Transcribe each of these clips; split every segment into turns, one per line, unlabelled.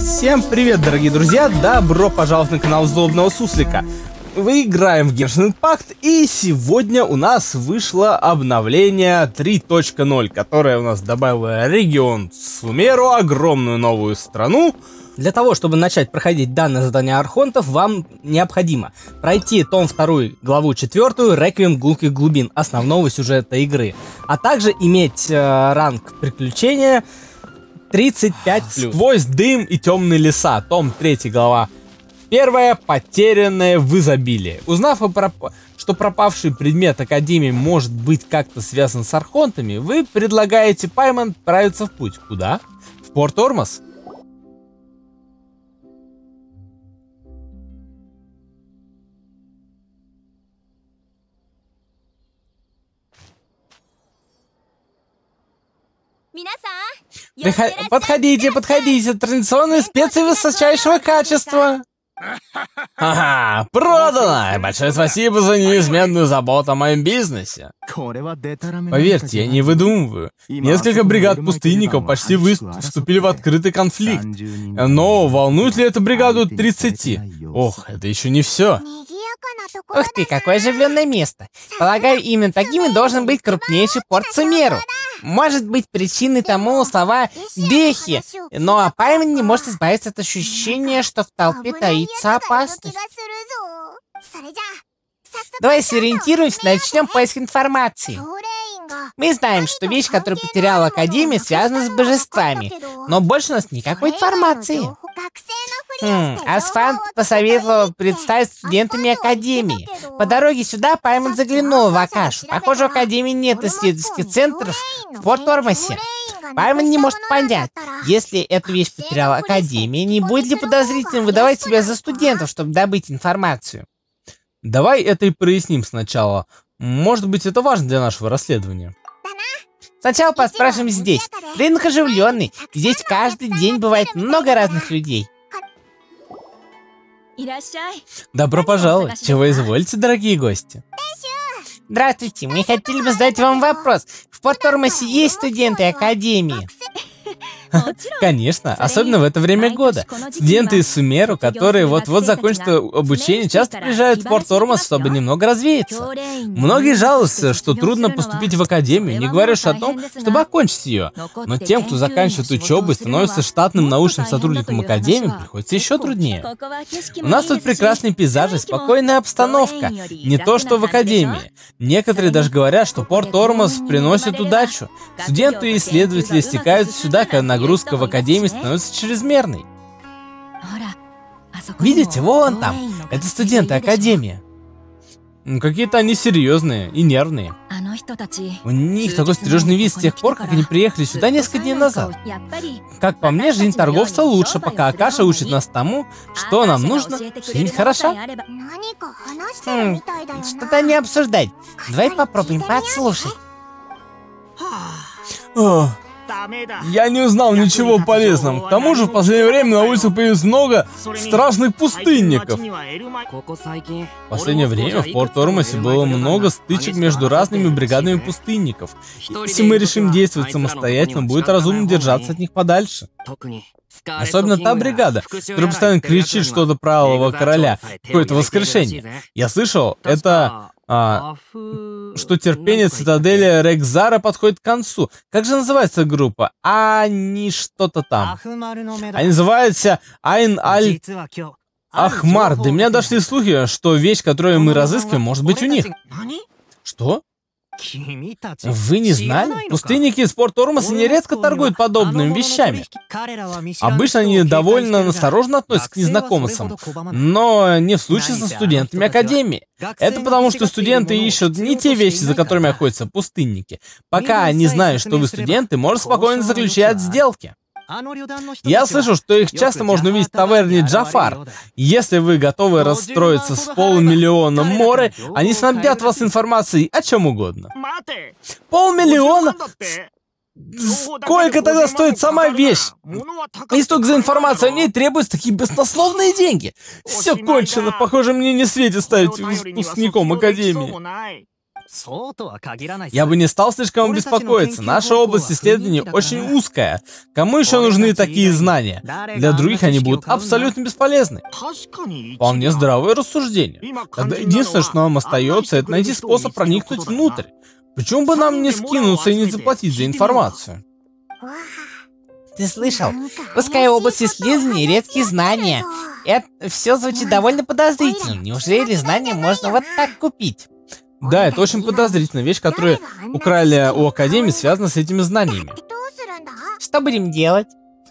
Всем привет, дорогие друзья! Добро пожаловать на канал Злобного Суслика. Мы играем в Genshin Impact, и сегодня у нас вышло обновление 3.0, которое у нас добавило регион Сумеру, огромную новую страну. Для того, чтобы начать проходить данное задание Архонтов, вам необходимо пройти том 2, главу 4, Реквием Гулких Глубин, основного сюжета игры, а также иметь ранг приключения 35+. Сквозь дым и темные леса, том 3, глава 1, потерянное в изобилии. Узнав, что пропавший предмет Академии может быть как-то связан с Архонтами, вы предлагаете Паймон отправиться в путь. Куда? В Порт Ормос? Подходите, традиционные специи высочайшего качества. Ага, продано! Большое спасибо за неизменную заботу о моем бизнесе. Поверьте, я не выдумываю. Несколько бригад пустынников почти вступили в открытый конфликт. Но волнует ли эту бригаду 30? Ох, это еще не все.
Ух ты, какое оживленное место. Полагаю, именно таким и должен быть крупнейший порт Сумеру. Может быть, причиной тому слова «бехи», но Паймон не может избавиться от ощущения, что в толпе таится опасность. Давай сориентируемся, начнем поиск информации. Мы знаем, что вещь, которую потеряла Академия, связана с божествами, но больше у нас никакой информации. Асфант посоветовал представить студентами Академии. По дороге сюда Паймон заглянул в Акашу. Похоже, у Академии нет исследовательских центров в Порт Ормосе. Паймон не может понять, если эту вещь потеряла Академия, не будет ли подозрительным выдавать себя за студентов, чтобы добыть информацию.
Давай это и проясним сначала. Может быть, это важно для нашего расследования.
Сначала поспрашиваем здесь. Рынок оживленный. Здесь каждый день бывает много разных людей.
Добро пожаловать. Чего изволите, дорогие гости?
Здравствуйте, мы хотели бы задать вам вопрос. В Порт Ормосе есть студенты Академии?
Конечно, особенно в это время года. Студенты из Сумеру, которые вот-вот закончат обучение, часто приезжают в Порт Ормос, чтобы немного развеяться. Многие жалуются, что трудно поступить в Академию, не говоря уж о том, чтобы окончить ее. Но тем, кто заканчивает учебу и становится штатным научным сотрудником Академии, приходится еще труднее. У нас тут прекрасные пейзажи, спокойная обстановка. Не то, что в Академии. Некоторые даже говорят, что Порт Ормос приносит удачу. Студенты и исследователи стекаются сюда, когда нагрузка в Академии становится чрезмерной. Видите, вон там. Это студенты Академии. Какие-то они серьезные и нервные. У них такой стрёжный вид с тех пор, как они приехали сюда несколько дней назад. Как по мне, жизнь торговца лучше, пока Акаша учит нас тому, что нам нужно. Жизнь хороша.
Что-то не обсуждать. Давай попробуем подслушать.
Я не узнал ничего полезного. К тому же в последнее время на улице появилось много страшных пустынников. В последнее время в Порт Ормосе было много стычек между разными бригадами пустынников. Если мы решим действовать самостоятельно, будет разумно держаться от них подальше. Особенно та бригада, которая постоянно кричит что-то про Алого Короля, какое-то воскрешение. Я слышал, это... что терпение цитадели Рекзара подходит к концу. Как же называется группа? Они что-то там. Они называются Айн-Аль-Ахмар. До меня дошли слухи, что вещь, которую мы разыскиваем, может быть у них. Что? Вы не знали? Пустынники из Порт Ормоса нередко торгуют подобными вещами. Обычно они довольно осторожно относятся к незнакомцам, но не в случае со студентами Академии. Это потому, что студенты ищут не те вещи, за которыми охотятся пустынники. Пока они знают, что вы студенты, можно спокойно заключать сделки. Я слышал, что их часто можно увидеть в таверне Джафар. Если вы готовы расстроиться с $500 000 море, они снабдят вас информацией о чем угодно. $500 000? Сколько тогда стоит сама вещь? И столько за информацию о ней требуются такие баснословные деньги. Все кончено. Похоже, мне не светит ставить выпускником Академии. Я бы не стал слишком беспокоиться. Наша область исследований очень узкая. Кому еще нужны такие знания? Для других они будут абсолютно бесполезны. Вполне здравое рассуждение. Тогда единственное, что нам остается, это найти способ проникнуть внутрь. Почему бы нам не скинуться и не заплатить за информацию?
Ты слышал? Узкая область исследований, редкие знания. Это все звучит довольно подозрительно. Неужели знания можно вот так купить?
Да, это очень подозрительная вещь, которую украли у Академии, связана с этими знаниями.
Что будем делать?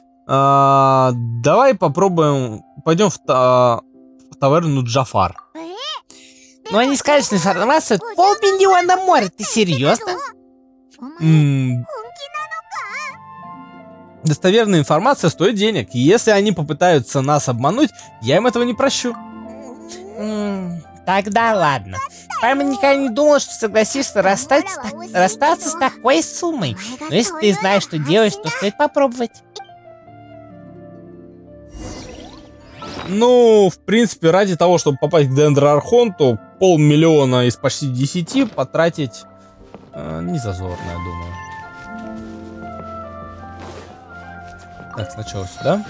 Давай попробуем, пойдем в таверну Джафар.
Но они скажут, что информация стоит 500 000 моря. Ты серьезно?
Достоверная информация стоит денег. И если они попытаются нас обмануть, я им этого не прощу.
Тогда ладно. Пайман никогда не думал, что согласишься расстаться с такой суммой. Но если ты знаешь, что делаешь, то стоит попробовать.
Ну, в принципе, ради того, чтобы попасть к Дендрархонту, 500 000 из почти 10 потратить не зазорно, я думаю. Так, сначала сюда.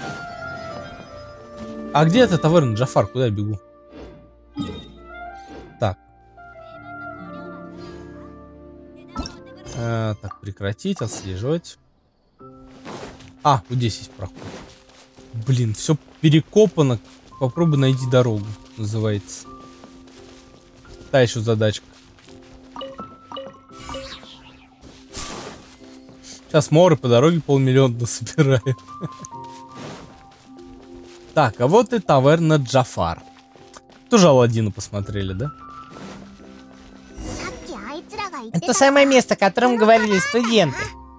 А где эта таверна Джафар? Куда я бегу? Так. Так, прекратить, отслеживать. Вот здесь есть проход. Блин, все перекопано. Попробуй найти дорогу, называется. Та еще задачка. Сейчас моры по дороге 500 000 насобираю. Так, а вот и таверна Джафар. Тоже Аладдина посмотрели, да?
Это самое место, о котором говорили студенты.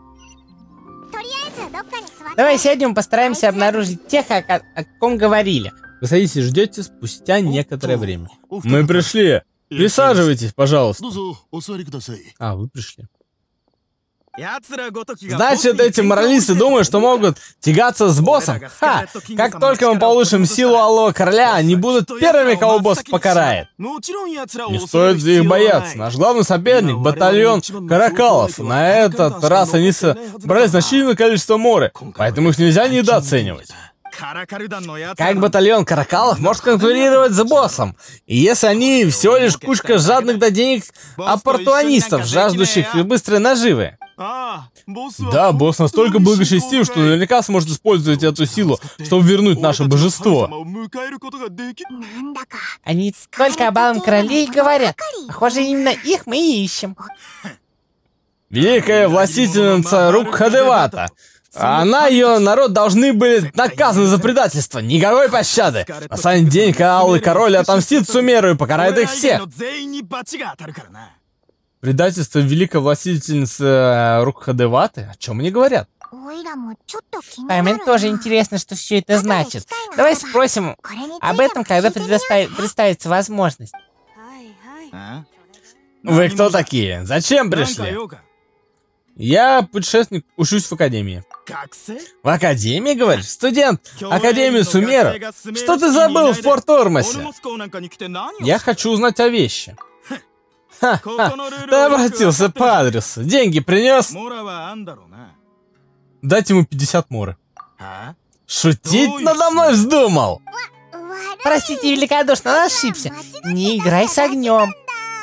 Давай сядем, постараемся обнаружить тех, о ком говорили.
Вы садитесь и ждете спустя некоторое время. Мы пришли. Присаживайтесь, пожалуйста. Вы пришли. Значит, эти моралисты думают, что могут тягаться с боссом? Как только мы получим силу Алого Короля, они будут первыми, кого босс покарает. Не стоит их бояться. Наш главный соперник — батальон Каракалов. На этот раз они собрали значительное количество моры, поэтому их нельзя недооценивать. Как батальон Каракалов может конкурировать с боссом? И если они всего лишь кучка жадных до денег оппортунистов, жаждущих быстрой наживы? Да, босс настолько благочестив, что наверняка сможет использовать эту силу, чтобы вернуть наше божество.
Они только об Алом Короле и говорят. Похоже, именно их мы и ищем.
Великая властительница Рукхадевата. Она и ее народ должны были наказаны за предательство. Никакой пощады. Настанет день, когда Алый Король отомстит Сумеру и покарает их всех. Предательство великой властительницы Рукхадеваты? О чем они говорят?
Пайман тоже интересно, что все это значит. Давай спросим об этом, когда представится возможность.
Вы кто такие? Зачем пришли? Я путешественник, учусь в Академии. В Академии, говоришь? Студент Академии Сумеру? Что ты забыл в Порт-Ормосе? Я хочу узнать о вещи. Ты обратился по адресу. Деньги принес? Дайте ему 50 моры. Шутить надо мной вздумал?
Простите, великодушно, он ошибся. Не играй с огнем.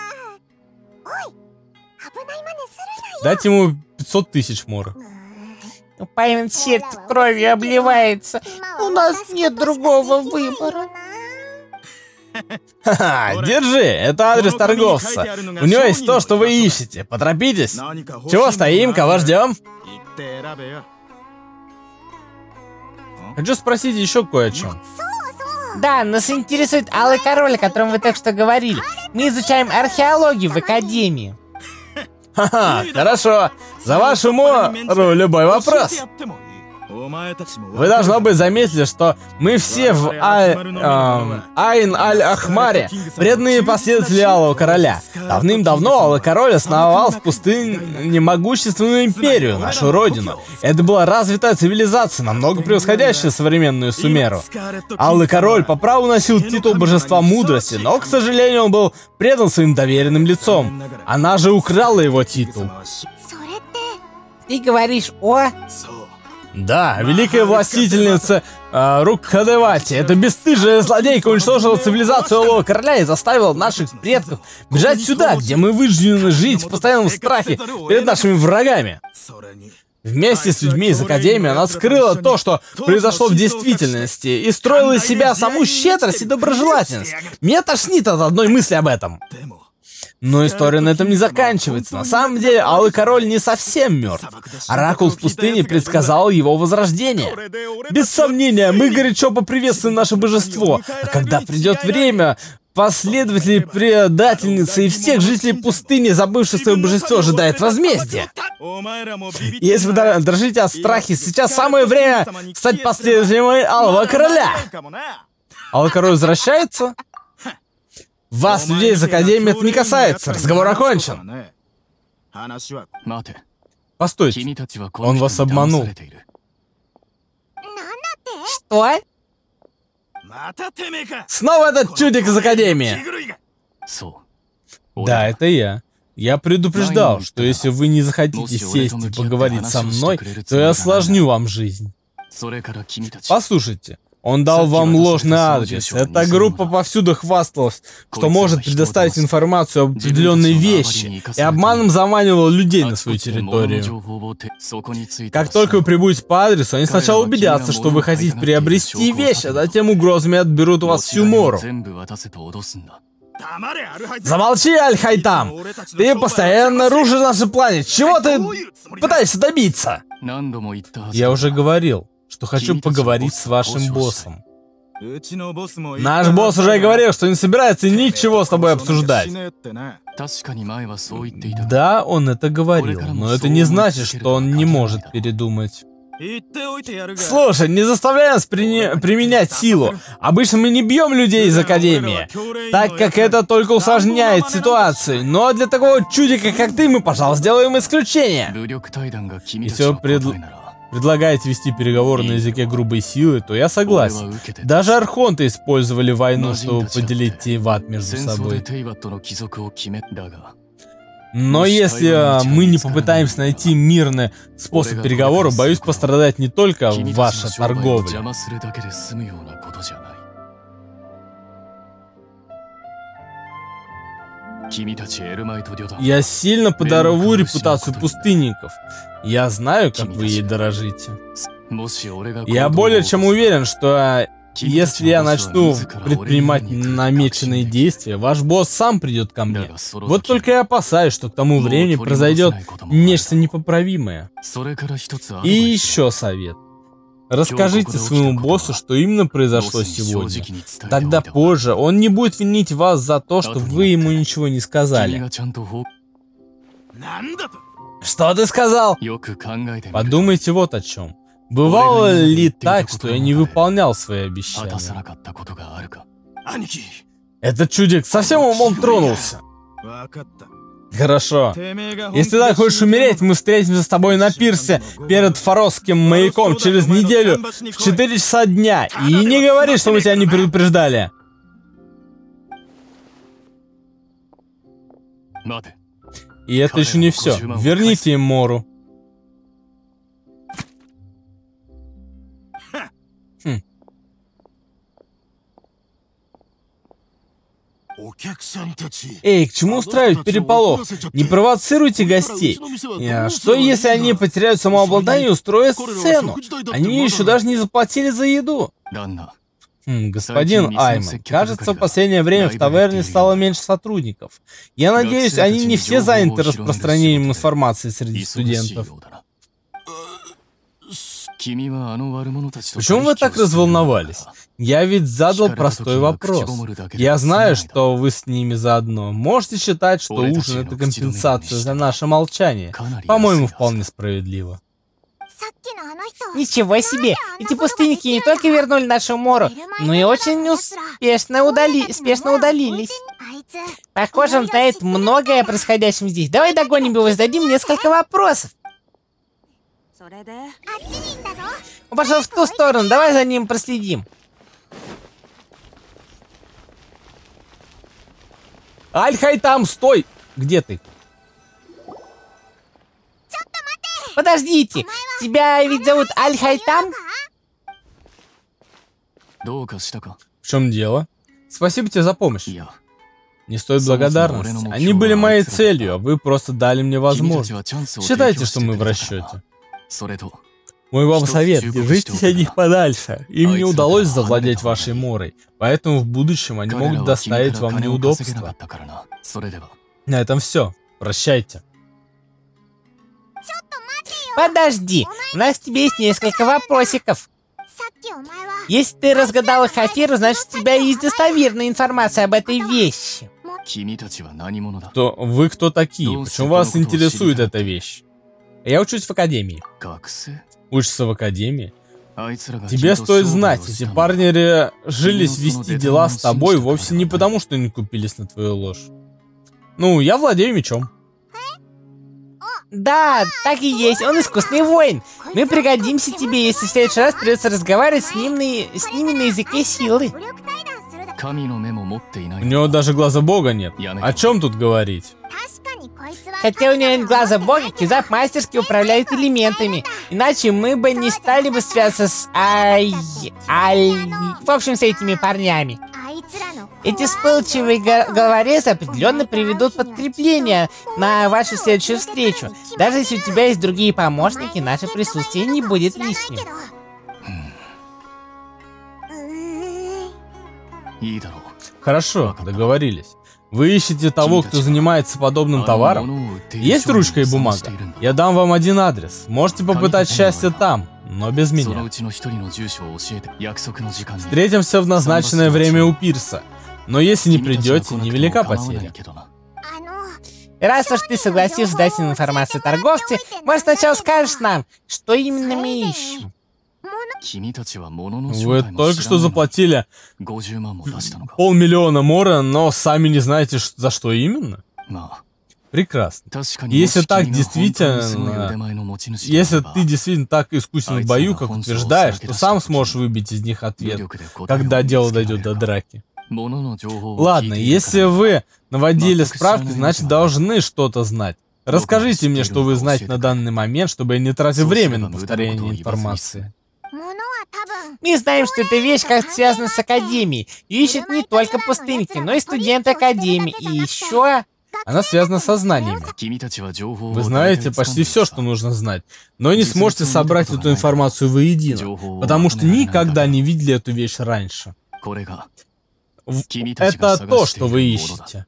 Дайте ему 500 000 моры.
Пайман сердце кровью обливается. У нас нет другого выбора.
Держи, это адрес торговца. У него есть то, что вы ищете. Поторопитесь. Чего стоим, кого ждем? Хочу спросить еще кое о чем.
Да, нас интересует Алый Король, о котором вы только что говорили. Мы изучаем археологию в Академии.
Хорошо. За вашу мору любой вопрос. Вы, должно быть, заметили, что мы все в Айн-Аль-Ахмаре преданные последователи Алого Короля. Давным-давно Алый Король основал в пустыне могущественную империю, нашу родину. Это была развитая цивилизация, намного превосходящая современную Сумеру. Алый Король по праву носил титул Божества Мудрости, но, к сожалению, он был предан своим доверенным лицом. Она же украла его титул.
Ты говоришь о...
Да, великая властительница Рукхадевати, эта бесстыжая злодейка, уничтожила цивилизацию Алого Короля и заставила наших предков бежать сюда, где мы вынуждены жить в постоянном страхе перед нашими врагами. Вместе с людьми из Академии она скрыла то, что произошло в действительности, и строила из себя саму щедрость и доброжелательность. Меня тошнит от одной мысли об этом. Но история на этом не заканчивается. На самом деле, Алый Король не совсем мертв. Оракул в пустыне предсказал его возрождение. Без сомнения, мы горячо поприветствуем наше божество. А когда придет время, последователи предательницы и всех жителей пустыни, забывших свое божество, ожидает возмездия. Если вы дрожите от страха, сейчас самое время стать последователем Алого Короля. Алый Король возвращается? Вас, людей из Академии, это не касается. Разговор окончен. Постойте, он вас обманул.
Что?
Снова этот чудик из Академии. Да, это я. Я предупреждал, что если вы не захотите сесть и поговорить со мной, то я осложню вам жизнь. Послушайте. Он дал вам ложный адрес. Эта группа повсюду хвасталась, что может предоставить информацию об определенной вещи, и обманом заманивал людей на свою территорию. Как только вы прибудете по адресу, они сначала убедятся, что вы хотите приобрести вещь, а затем угрозами отберут у вас всю Мору. Замолчи, Аль-Хайтам! Ты постоянно рушишь наши планы. Чего ты пытаешься добиться? Я уже говорил, что хочу поговорить с вашим боссом. Наш босс уже говорил, что не собирается ничего с тобой обсуждать. Да, он это говорил, но это не значит, что он не может передумать. Слушай, не заставляй нас применять силу. Обычно мы не бьем людей из Академии, так как это только усложняет ситуацию. Но для такого чудика, как ты, мы, пожалуйста, сделаем исключение. Если вы предлагаете вести переговоры на языке грубой силы, то я согласен. Даже архонты использовали войну, чтобы поделить Тейват между собой. Но если мы не попытаемся найти мирный способ переговора, боюсь, пострадает не только ваша торговля. Я сильно подорву репутацию пустынников. Я знаю, как вы ей дорожите. Я более чем уверен, что если я начну предпринимать намеченные действия, ваш босс сам придет ко мне. Вот только я опасаюсь, что к тому времени произойдет нечто непоправимое. И еще совет. Расскажите своему боссу, что именно произошло сегодня. Тогда позже он не будет винить вас за то, что вы ему ничего не сказали. Что ты сказал? Подумайте вот о чем. Бывало ли так, что я не выполнял свои обещания? Этот чудик совсем умом тронулся. Хорошо. Если ты так хочешь умереть, мы встретимся с тобой на пирсе перед Форосским маяком через неделю в 4 часа дня. И не говори, что мы тебя не предупреждали. И это еще не все. Верните им Мору. Эй, к чему устраивать переполох? Не провоцируйте гостей. Что если они потеряют самообладание и устроят сцену? Они еще даже не заплатили за еду. Господин Айман, кажется, в последнее время в таверне стало меньше сотрудников. Я надеюсь, они не все заняты распространением информации среди студентов. Почему вы так разволновались? Я ведь задал простой вопрос. Я знаю, что вы с ними заодно. Можете считать, что ужин — это компенсация за наше молчание. По-моему, вполне справедливо.
Ничего себе! Эти пустынники не только вернули нашу Мору, но и очень успешно удалились. Похоже, он знает многое о происходящем здесь. Давай догоним его и зададим несколько вопросов. Он пошел в ту сторону, давай за ним проследим.
Аль-Хайтам, стой! Где ты?
Подождите, тебя ведь зовут Аль-Хайтам?
В чем дело? Спасибо тебе за помощь. Не стоит благодарности. Они были моей целью, а вы просто дали мне возможность. Считайте, что мы в расчете. Мой вам совет, держитесь от них подальше. Им не удалось завладеть вашей Морой, поэтому в будущем они могут доставить вам неудобства. На этом все. Прощайте.
Подожди, у нас к тебе есть несколько вопросиков. Если ты разгадал их аферу, значит у тебя есть достоверная информация об этой вещи.
Вы кто такие? Почему вас интересует эта вещь? Я учусь в академии. Учишься в академии? Тебе стоит знать, эти парни решились вести дела с тобой вовсе не потому, что они купились на твою ложь. Ну, я владею мечом.
Да, так и есть, он искусный воин. Мы пригодимся тебе, если в следующий раз придется разговаривать с ними на языке силы.
У него даже глаза бога нет. О чем тут говорить?
Хотя у него нет глаза бога, Кизап мастерски управляет элементами. Иначе мы бы не стали бы связаться с в общем, с этими парнями. Эти вспыльчивые головорезы определенно приведут подкрепление на вашу следующую встречу. Даже если у тебя есть другие помощники, наше присутствие не будет лишним.
Хорошо, договорились. Вы ищете того, кто занимается подобным товаром? Есть ручка и бумага? Я дам вам один адрес. Можете попытать счастье там, но без меня. Встретимся в назначенное время у пирса. Но если не придете, невелика потеря.
Раз уж ты согласился дать им информацию торговце, может сначала скажешь нам, что именно мы ищем?
Вы только что заплатили 500 000 мора, но сами не знаете, за что именно? Прекрасно. Если так действительно... Если ты действительно так искусен в бою, как утверждаешь, то сам сможешь выбить из них ответ, когда дело дойдет до драки. Ладно, если вы наводили справки, значит должны что-то знать. Расскажите мне, что вы знаете на данный момент, чтобы я не тратил время на повторение информации.
Мы знаем, что эта вещь как-то связана с Академией. И ищут не только пустынники, но и студенты Академии. И еще...
Она связана со знаниями. Вы знаете почти все, что нужно знать, но не сможете собрать эту информацию воедино, потому что никогда не видели эту вещь раньше. Это то, что вы ищете.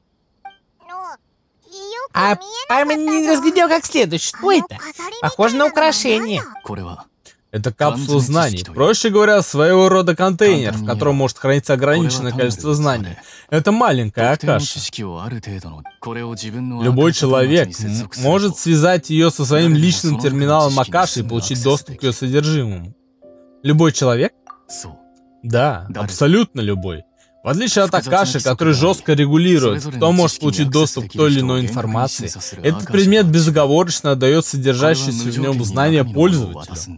А Паймон не разглядел как следует. Что это? Похоже на украшение.
Это капсула знаний. Проще говоря, своего рода контейнер, в котором может храниться ограниченное количество знаний. Это маленькая акаша. Любой человек может связать ее со своим личным терминалом акаши и получить доступ к ее содержимому. Любой человек? Да, абсолютно любой. В отличие от акаши, который жестко регулирует, кто может получить доступ к той или иной информации, этот предмет безоговорочно отдает содержащиеся в нем знания пользователю.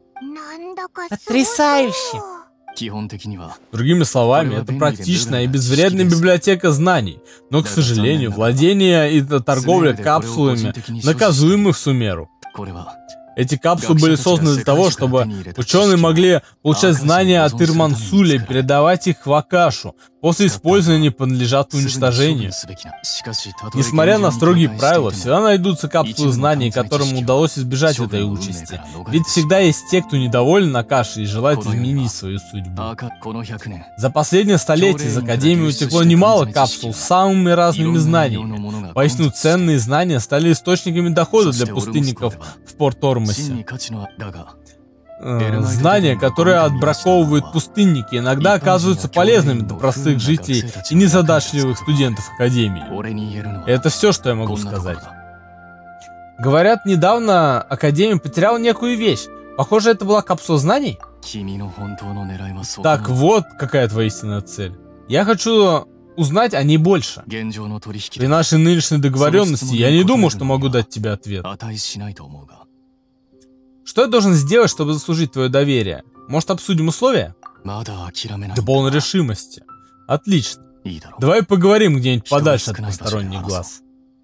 Потрясающе!
Другими словами, это практичная и безвредная библиотека знаний, но, к сожалению, владение и торговля капсулами наказуемы в Сумеру. Эти капсулы были созданы для того, чтобы ученые могли получать знания от Ирмансуля и передавать их в Акашу. После использования они подлежат уничтожению. Несмотря на строгие правила, всегда найдутся капсулы знаний, которым удалось избежать этой участи. Ведь всегда есть те, кто недоволен Акашей и желает изменить свою судьбу. За последнее столетие из Академии утекло немало капсул с самыми разными знаниями. Поистину ценные знания стали источниками дохода для пустынников в Порт-Ормосе. Знания, которые отбраковывают пустынники, иногда оказываются полезными для простых жителей и незадачливых студентов Академии. Это все, что я могу сказать. Говорят, недавно Академия потеряла некую вещь. Похоже, это была капсула знаний? Так вот, какая твоя истинная цель. Я хочу узнать о ней больше. При нашей нынешней договоренности я не думаю, что могу дать тебе ответ. Что я должен сделать, чтобы заслужить твое доверие? Может, обсудим условия? До полной решимости. Отлично. Давай поговорим где-нибудь подальше от посторонних глаз.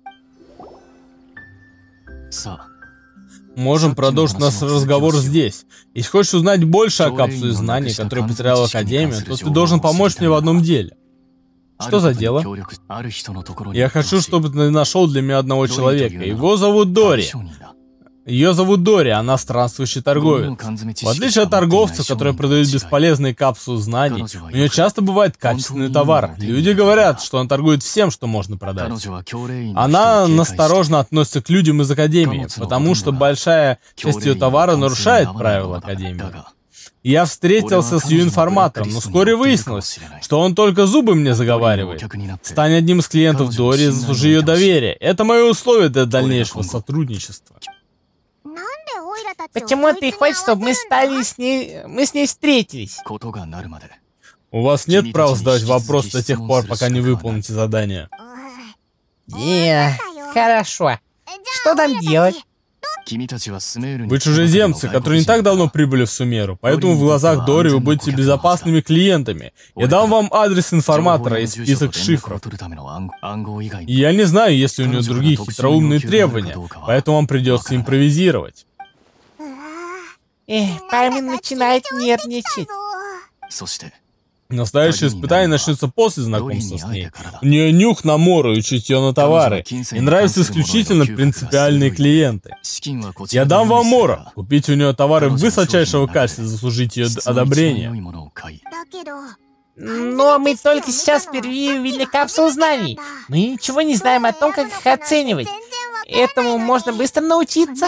Можем продолжить наш разговор здесь. Если хочешь узнать больше о капсуле знаний, которую потеряла Академия, то ты должен помочь мне в одном деле. Что за дело? Я хочу, чтобы ты нашел для меня одного человека. Его зовут Дори. Ее зовут Дори, она странствующий торговец. В отличие от торговцев, которые продают бесполезные капсулы знаний, у нее часто бывает качественный товар. Люди говорят, что она торгует всем, что можно продать. Она насторожно относится к людям из Академии, потому что большая часть ее товара нарушает правила Академии. Я встретился с ее информатором, но вскоре выяснилось, что он только зубы мне заговаривает. Стань одним из клиентов Дори и заслужи ее доверие. Это мое условие для дальнейшего сотрудничества.
Почему ты хочешь, чтобы мы с ней встретились?
У вас нет права задавать вопрос до тех пор, пока не выполните задание.
Хорошо. Что нам делать?
Вы чужеземцы, которые не так давно прибыли в Сумеру, поэтому в глазах Дори вы будете безопасными клиентами. Я дам вам адрес информатора и список шифров. И я не знаю, есть ли у нее другие хитроумные требования, поэтому вам придется импровизировать.
Пайман начинает нервничать.
Настоящее испытание начнется после знакомства с ней. У нее нюх на Мору и чутье на товары. И нравятся исключительно принципиальные клиенты. Я дам вам Мору. Купите у нее товары высочайшего качества, заслужить ее одобрение.
Но мы только сейчас впервые увидели капсулу знаний. Мы ничего не знаем о том, как их оценивать. Этому можно быстро научиться.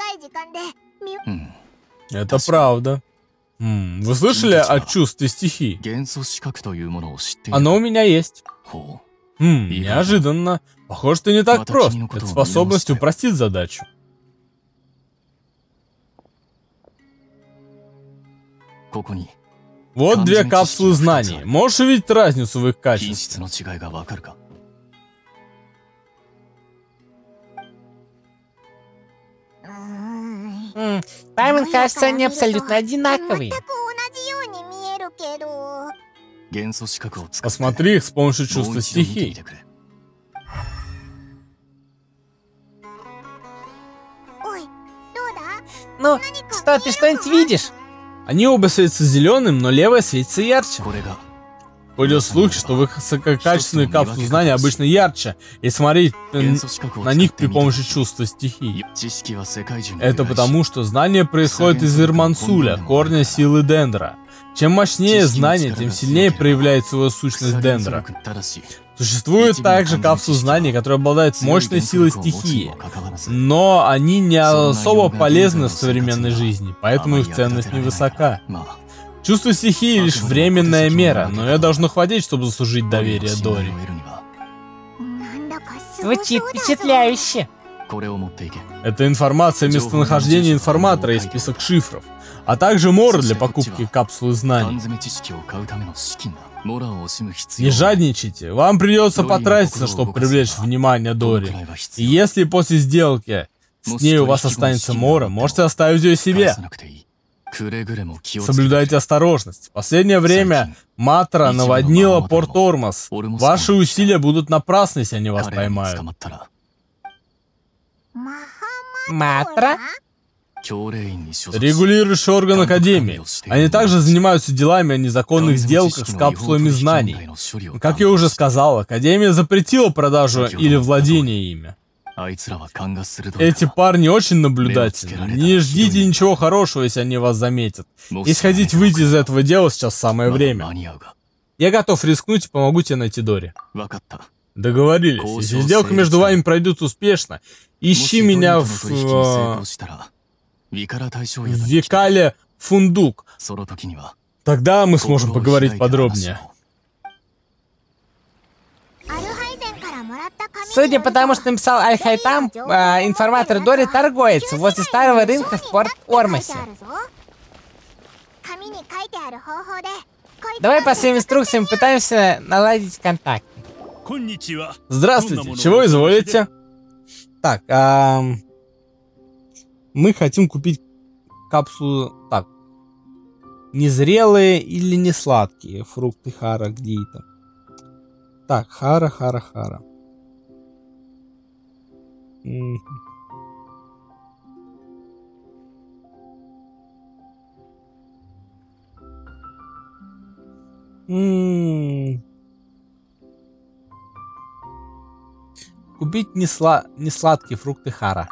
Это правда. Вы слышали о чувстве стихий? Оно у меня есть. Неожиданно. Похоже, ты не так прост. Это способность упростить задачу. Вот две капсулы знаний. Можешь увидеть разницу в их качестве?
Пайман, кажется, они абсолютно одинаковые.
Посмотри их с помощью чувства стихий.
Ну, что, ты что-нибудь видишь?
Они оба светятся зеленым, но левая светится ярче. Ходят слухи, что высококачественные капсулы знаний обычно ярче, и смотреть на них при помощи чувства стихий. Это потому, что знание происходит из Ирмансуля, корня силы Дендра. Чем мощнее знание, тем сильнее проявляет свою сущность Дендра. Существуют также капсулы знаний, которые обладают мощной силой стихии, но они не особо полезны в современной жизни, поэтому их ценность невысока. Чувство стихии лишь временная мера, но ее должно хватить, чтобы заслужить доверие Дори.
Звучит впечатляюще.
Это информация о местонахождении информатора и список шифров, а также Мора для покупки капсулы знаний. Не жадничайте, вам придется потратиться, чтобы привлечь внимание Дори. И если после сделки с ней у вас останется Мора, можете оставить ее себе. Соблюдайте осторожность. В последнее время Матра наводнила порт Ормос. Ваши усилия будут напрасны, если они вас поймают.
Матра?
Регулирующий орган Академии. Они также занимаются делами о незаконных сделках с капсулами знаний. Как я уже сказал, Академия запретила продажу или владение ими. Эти парни очень наблюдательны. Не ждите ничего хорошего, если они вас заметят. Если хотите выйти из этого дела, сейчас самое время. Я готов рискнуть и помогу тебе найти Дори. Договорились. Если сделка между вами пройдет успешно, ищи меня в Викале Фундук. Тогда мы сможем поговорить подробнее.
Судя по тому, что написал Аль-Хайтам, информатор Дори торгуец возле старого рынка в Порт-Ормосе. Давай по своим инструкциям пытаемся наладить контакт.
Здравствуйте, чего изволите? Так, мы хотим купить капсулу... Так, незрелые или не сладкие фрукты Хара, где это? Так, Хара. Купить несладкие фрукты Хара.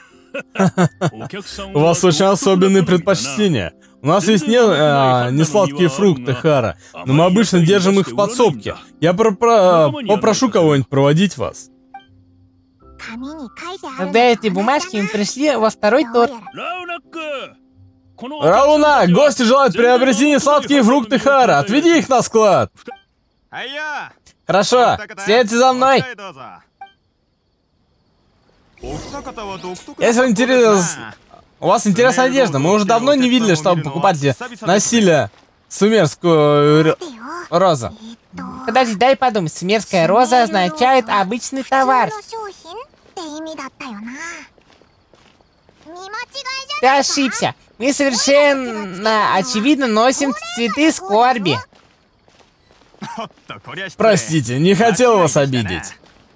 У вас очень особенные предпочтения. У нас есть несладкие фрукты Хара, но мы обычно держим их в подсобке. Я попрошу кого-нибудь проводить вас.
Когда эти бумажки мы пришли во второй тур.
Рауна, гости желают приобрести несладкие фрукты Хара. Отведи их на склад. Хорошо, следуйте за мной. Если у вас интересная одежда, мы уже давно не видели, чтобы покупатели носили сумерскую розу.
Подожди, дай подумать. Сумерская роза означает обычный товар. Ты ошибся. Мы совершенно очевидно носим цветы скорби.
Простите, не хотел вас обидеть.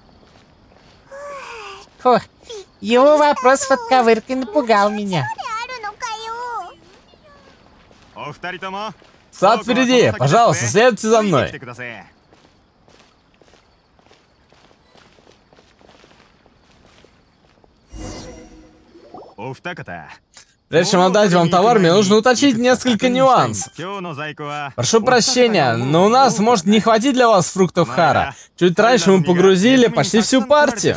Фух, его вопрос с подковыркой напугал меня.
Сад впереди, пожалуйста, следуйте за мной. Прежде чем отдать вам товар, мне нужно уточнить несколько нюансов. Прошу прощения, но у нас может не хватить для вас фруктов Хара. Чуть раньше мы погрузили почти всю партию.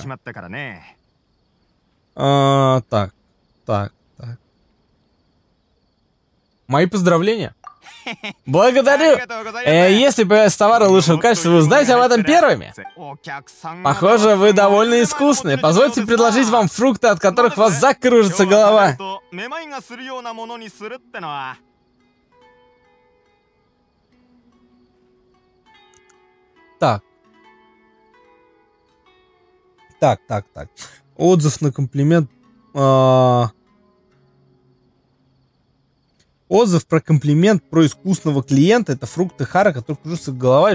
Так. Мои поздравления. Благодарю. Если появятся товары лучшего качества, вы узнаете об этом первыми. Похоже, вы довольно искусны. Позвольте предложить вам фрукты, от которых у вас закружится голова. Так. Отзыв на комплимент. Отзыв про комплимент про искусного клиента. Это фрукты Хара, которые кружатся голова.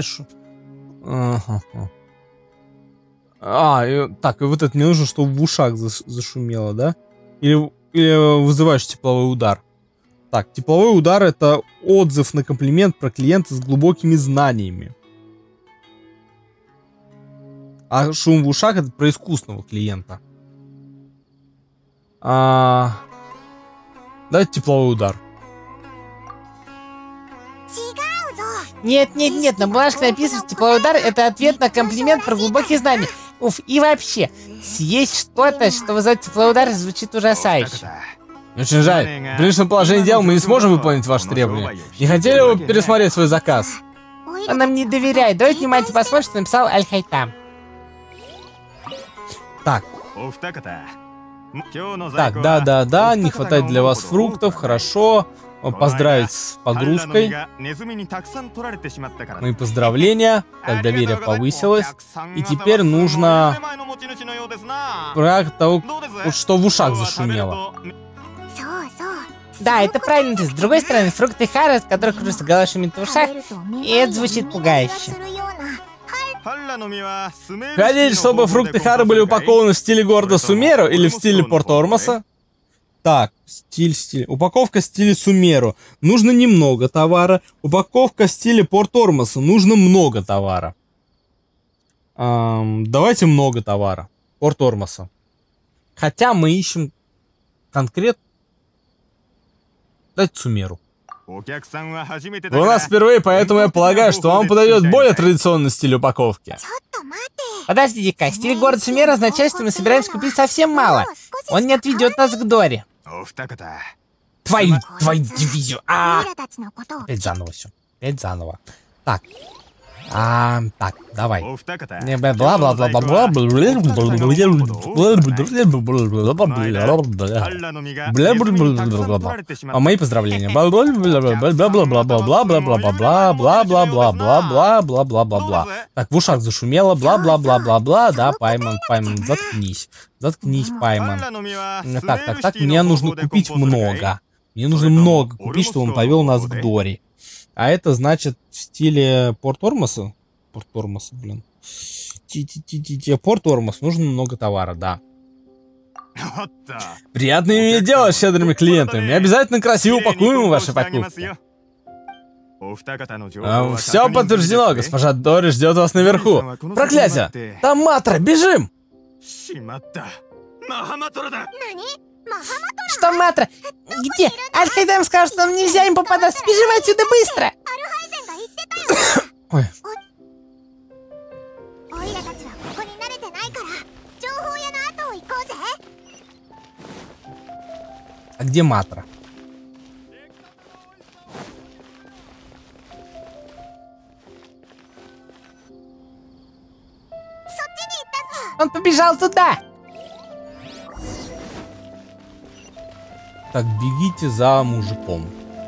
Так, и вот это мне нужно, чтобы в ушах зашумело, да? Или вызываешь тепловой удар. Так, тепловой удар — это отзыв на комплимент про клиента с глубокими знаниями. А шум в ушах — это про искусного клиента. Давайте тепловой удар.
Нет, на бумажке написано, что тепловой удар — это ответ на комплимент про глубокие знания. Уф, и вообще, съесть что-то, что вызывает тепловой удар, звучит ужасающе.
Очень жаль. В прежнем положении дел мы не сможем выполнить ваши требования. Не хотели бы вы пересмотреть свой заказ?
Он нам не доверяет. Давайте внимательно посмотрим, что написал Аль-Хайтам.
Так, да, не хватает для вас фруктов, хорошо. Поздравить с погрузкой. Мои поздравления, как доверие повысилось. И теперь нужно про того, что в ушах зашумело.
Да, это правильно. С другой стороны, фрукты Хара, от которых кружится голова, шумит в ушах, и это звучит пугающе.
Хотите, чтобы фрукты Хара были упакованы в стиле города Сумеру или в стиле Порт-Ормоса? Так, стиль. Упаковка в стиле Сумеру. Нужно немного товара. Упаковка в стиле Порт-Ормоса. Нужно много товара. Давайте много товара. Порт-Ормоса. Хотя мы ищем конкретно... Дайте Сумеру. Вы у нас впервые, поэтому я полагаю, что вам подойдет более традиционный стиль упаковки.
Подождите-ка, стиль города Сумера означает, что мы собираемся купить совсем мало. Он не отведет нас к Дори.
Твою дивизию. Опять заново все. Так. Так, давай. Мои поздравления. Бла-бла-бла-бла-бла-бла-бла-бла-бла-бла-бла-бла-бла-бла-бла. Так, в ушах зашумело. Бла-бла-бла-бла-бла. Да, Пайман, заткнись. Заткнись, Пайман. Так, мне нужно купить много. Мне нужно много купить, чтобы он повел нас к Дори. А это значит в стиле Порт-Ормоса. Порт-Ормоса, блин. Порт-Ормос. Нужно много товара, да. Приятно иметь дело с щедрыми клиентами. Мы обязательно красиво упакуем ваши покупки. Все подтверждено. Госпожа Дори ждет вас наверху. Проклятие! Там Матра! Бежим!
Что, Матра? Где? Аль-Хайдам сказал, что нам нельзя им попадаться. Бежим отсюда быстро!
Ой. А где Матра?
Он побежал туда!
Так, бегите за мужиком.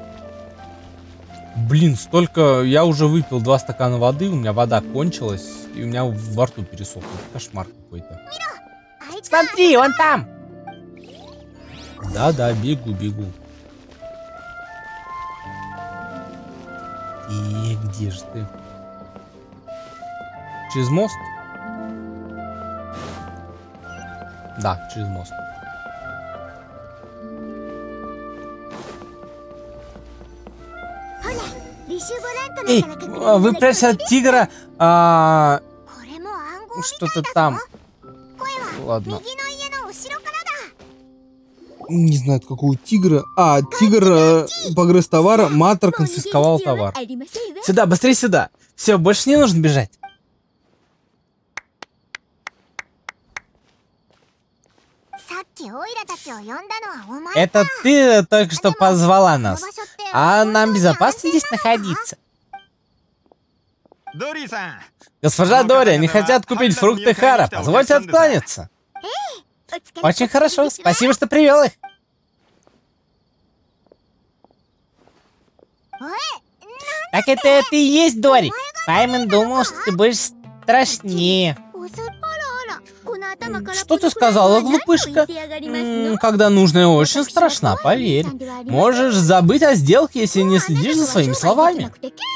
Блин, столько... Я уже выпил 2 стакана воды, у меня вода кончилась, и у меня во рту пересохло. Кошмар какой-то.
Смотри, он там!
Да, бегу. И где же ты? Через мост? Да, через мост. Эй, вы прячете от тигра что-то там. Ладно. Не знаю, от какого тигра. Тигр погрыз товар, Матр конфисковал товар. Сюда, быстрее сюда. Все, больше не нужно бежать. Это ты только что позвала нас. А нам безопасно здесь находиться? Госпожа Дори, они хотят купить фрукты Хара. Позвольте откланяться. Очень хорошо. Спасибо, что привел их.
Так это ты и есть Дори. Пайман думал, что ты будешь страшнее.
Что ты сказала, глупышка? Когда нужная очень страшна, поверь. Можешь забыть о сделке, если не следишь за своими словами.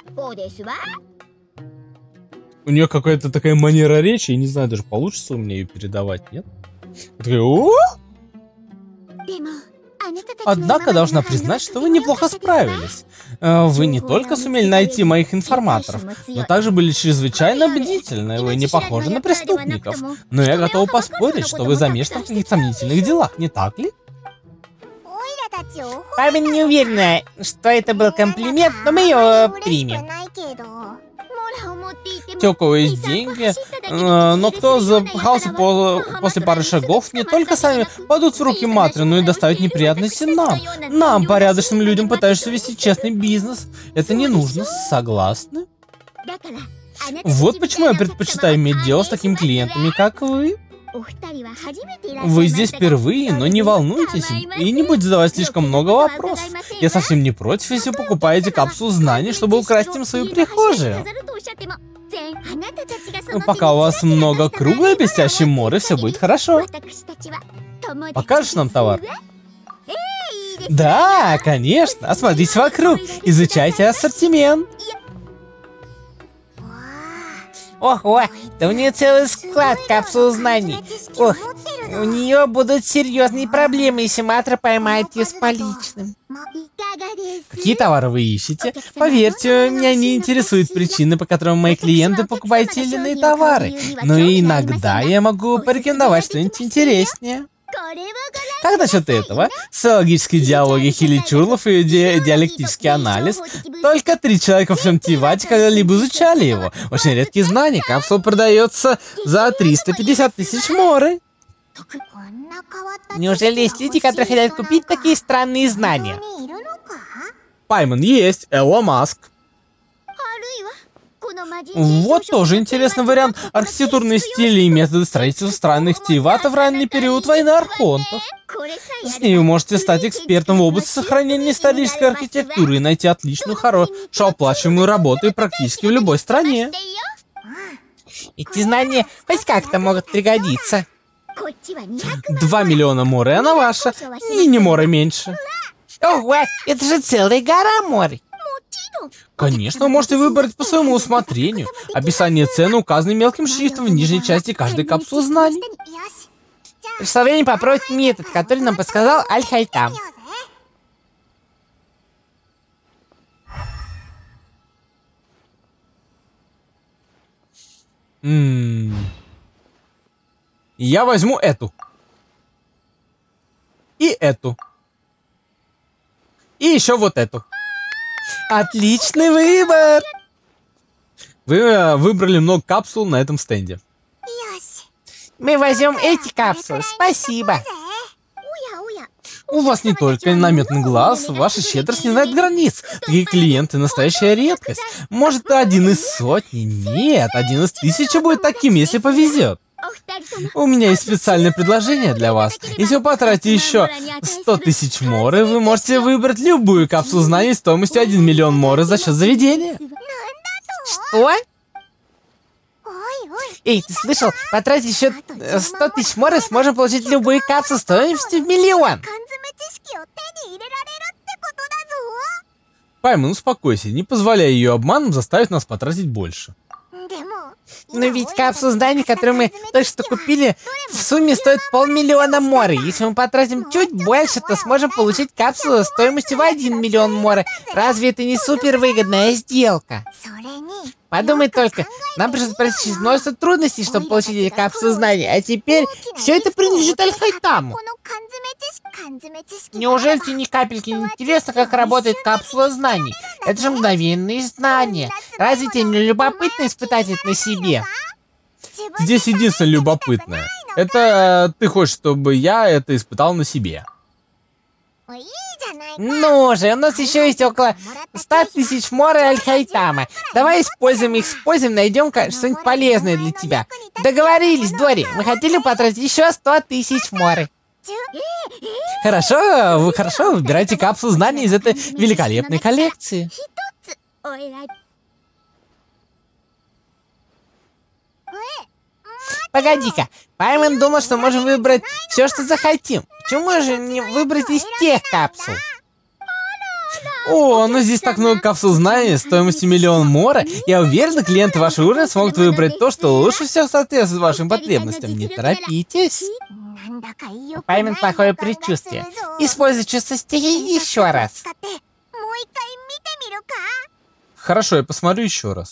У нее какая-то такая манера речи, я не знаю, даже получится у меня ее передавать, нет? Однако должна признать, что вы неплохо справились. Вы не только сумели найти моих информаторов, но также были чрезвычайно бдительны. Вы не похожи на преступников. Но я готова поспорить, что вы замешаны в каких-то сомнительных делах, не так ли?
Пайман не уверена, что это был комплимент, но мы его примем.
Те, у кого есть деньги, но кто запыхался после пары шагов, не только сами падут в руки Матры, но и доставят неприятности нам. Нам, порядочным людям, пытаешься вести честный бизнес. Это не нужно, согласны? Вот почему я предпочитаю иметь дело с такими клиентами, как вы. Вы здесь впервые, но не волнуйтесь и не будете задавать слишком много вопросов. Я совсем не против, если вы покупаете капсулу знаний, чтобы украсть им свою прихожую. Пока у вас много круглой блестящей моры, все будет хорошо. Покажешь нам товар? Да, конечно. Осмотритесь вокруг, изучайте ассортимент.
Ого, да у нее целый склад капсул знаний. Ох, у нее будут серьезные проблемы, если Матра поймает ее с поличным.
Какие товары вы ищете? Поверьте, меня не интересуют причины, по которым мои клиенты покупают те или иные товары. Но иногда я могу порекомендовать что-нибудь интереснее. Как насчет этого? Социологические диалоги Хилли Чурлов и диалектический анализ. Только 3 человека в всем Тивате когда-либо изучали его. Очень редкие знания. Капсула продается за 350 тысяч моры.
Неужели есть люди, которые хотят купить такие странные знания?
Пайман есть, Элла Маск. Вот тоже интересный вариант. Архитектурные стили и методы строительства странных Тивата в ранний период войны Архонтов. С ней вы можете стать экспертом в области сохранения исторической архитектуры и найти отличную, хорошую, оплачиваемую работу и практически в любой стране.
Эти знания хоть как-то могут пригодиться.
2 миллиона море, она ваша. И не море меньше.
Ого, это же целая гора море.
Конечно, вы можете выбрать по своему усмотрению. Описание цены указаны мелким шрифтом в нижней части каждой капсулы знаний.
Пришло время попробовать метод, который нам подсказал Аль-Хайтам.
Я возьму эту. И эту. И еще вот эту.
Отличный выбор!
Вы выбрали много капсул на этом стенде.
Мы возьмем эти капсулы, спасибо.
У вас не только наметный глаз, ваша щедрость не знает границ. Такие клиенты — настоящая редкость. Может, один из сотни? Нет, 1 из 1000 будет таким, если повезет. У меня есть специальное предложение для вас. Если вы потратите еще 100 тысяч моры, вы можете выбрать любую капсулу знаний стоимостью 1 миллион моры за счет заведения.
Что? Эй, ты слышал? Потратить еще 100 тысяч моры, сможем получить любые капсулы стоимостью в 1 миллион.
Паймон, успокойся, не позволяй ее обманом заставить нас потратить больше.
Но ведь капсулы знаний, которые мы только что купили, в сумме стоят 500 000 моры. Если мы потратим чуть больше, то сможем получить капсулу стоимостью в 1 миллион моры. Разве это не супер выгодная сделка? Подумай только, нам пришлось пройти через множество трудностей, чтобы получить эти капсулы знаний, а теперь все это принадлежит Аль-Хайтаму. Неужели тебе ни капельки не интересно, как работает капсула знаний? Это же мгновенные знания. Разве тебе не любопытно испытать это на себе?
Здесь единственное любопытное. Это ты хочешь, чтобы я это испытал на себе.
Ну же, у нас еще есть около 100 тысяч моры Аль-Хайтама. Давай используем их, найдем что-нибудь полезное для тебя. Договорились, Дори, мы хотели потратить еще 100 тысяч моры.
Хорошо, вы хорошо выбирайте капсулу знаний из этой великолепной коллекции.
Погоди-ка, Паймон думал, что можем выбрать все, что захотим. Почему же не выбрать из тех капсул?
О, но здесь так много капсул знаний стоимостью 1 миллион мора. Я уверен, клиенты вашего уровня смогут выбрать то, что лучше всего соответствует вашим потребностям. Не торопитесь.
Паймон плохое предчувствие. Используй чувство стихии еще раз.
Хорошо, я посмотрю еще раз.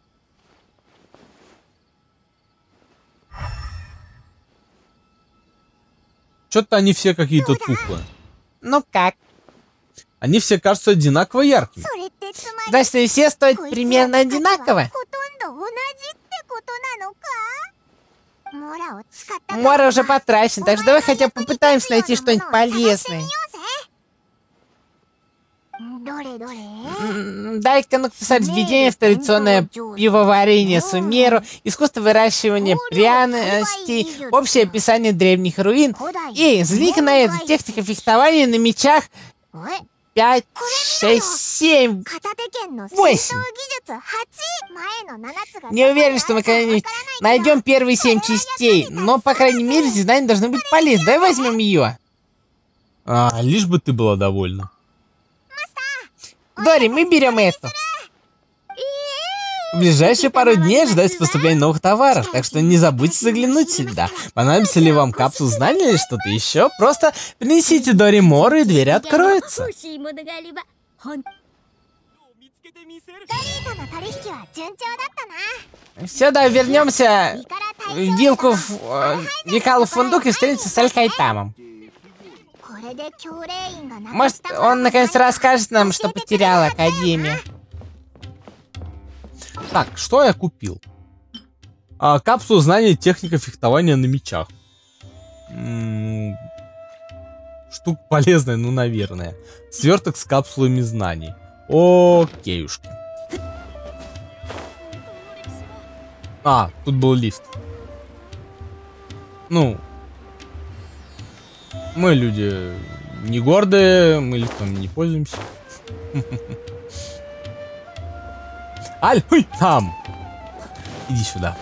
Что-то они все какие-то тухлые.
Ну как?
Они все кажутся одинаково яркими.
Значит, они все стоят примерно одинаково? Мора уже потрачено, так что давай хотя бы попытаемся найти что-нибудь полезное. Дай-ка ну писать введение в традиционное пивоварение Сумеру, искусство выращивания пряностей, общее описание древних руин. И взгляни-ка на это, техника фехтования на мечах 5, 6, 7, 8. Не уверен, что мы когда-нибудь найдем первые 7 частей, но, по крайней мере, эти знания должны быть полезны. Давай возьмем ее.
Лишь бы ты была довольна.
Дори, мы берем эту.
В ближайшие пару дней ожидается поступление новых товаров, так что не забудьте заглянуть сюда. Понадобится ли вам капсул знаний или что-то еще? Просто принесите Дори Мору, и дверь откроется.
Все, да, вернемся в вилку в Викалу Фундук и встретимся с Аль-Хайтамом. Может, он наконец расскажет нам, что потеряла Академия.
Так, что я купил? Капсулу знаний техника фехтования на мечах. Штука полезная, ну, наверное. Сверток с капсулами знаний. Окейушки. А, тут был лифт. Ну, мы люди не гордые, мы лифтом не пользуемся. Аль, хуй, там. Иди сюда.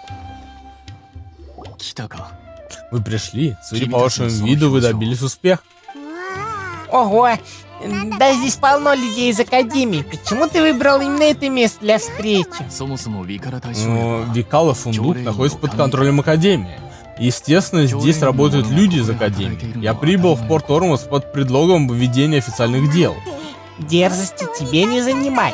Вы пришли. Судя по вашему виду, вы добились успеха.
Ого, да здесь полно людей из Академии. Почему ты выбрал именно это место для встречи?
Викала Фундук находится под контролем Академии. Естественно, здесь работают люди из Академии. Я прибыл в Порт Ормос под предлогом ведения официальных дел.
Дерзости тебе не занимать.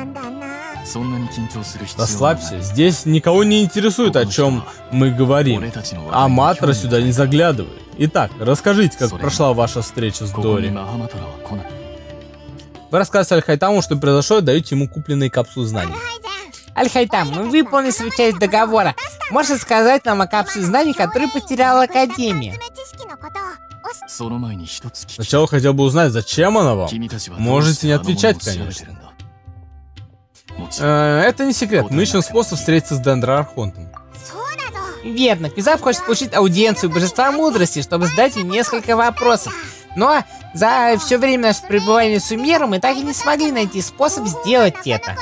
Расслабься, здесь никого не интересует, о чем мы говорим. А Матра сюда не заглядывает. Итак, расскажите, как прошла ваша встреча с Дори. Вы рассказываете Аль-Хайтаму, что произошло, и даете ему купленные капсулы знаний.
Аль-Хайтам, мы выполнили свою часть договора. Можешь сказать нам о капсуле знаний, которую потеряла Академия?
Сначала хотел бы узнать, зачем она вам. Можете не отвечать, конечно. Это не секрет. Мы ищем способ встретиться с Дендрархонтом.
Верно. Кюзап хочет получить аудиенцию Божества Мудрости, чтобы задать ей несколько вопросов. Но за все время нашего пребывания в Сумеру мы так и не смогли найти способ сделать это.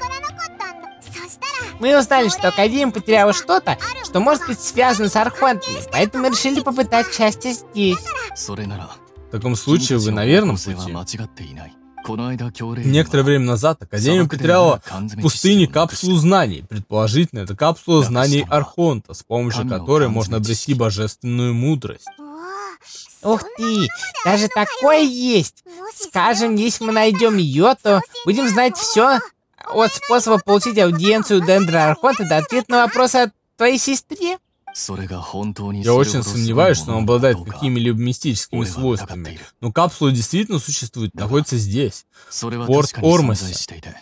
Мы узнали, что Академия потеряла что-то, что может быть связано с Архонтами, поэтому мы решили попытать счастье здесь.
В таком случае вы на верном пути. Некоторое время назад Академия потеряла в пустыне капсулу знаний. Предположительно, это капсула знаний Архонта, с помощью которой можно обрести божественную мудрость.
Ух ты, даже такое есть. Скажем, если мы найдем ее, то будем знать все от способа получить аудиенцию Дендра Архонта до ответа на вопросы о твоей сестре.
Я очень сомневаюсь, что он обладает какими-либо мистическими свойствами. Но капсула действительно существует, находится здесь, в Порт Ормосе.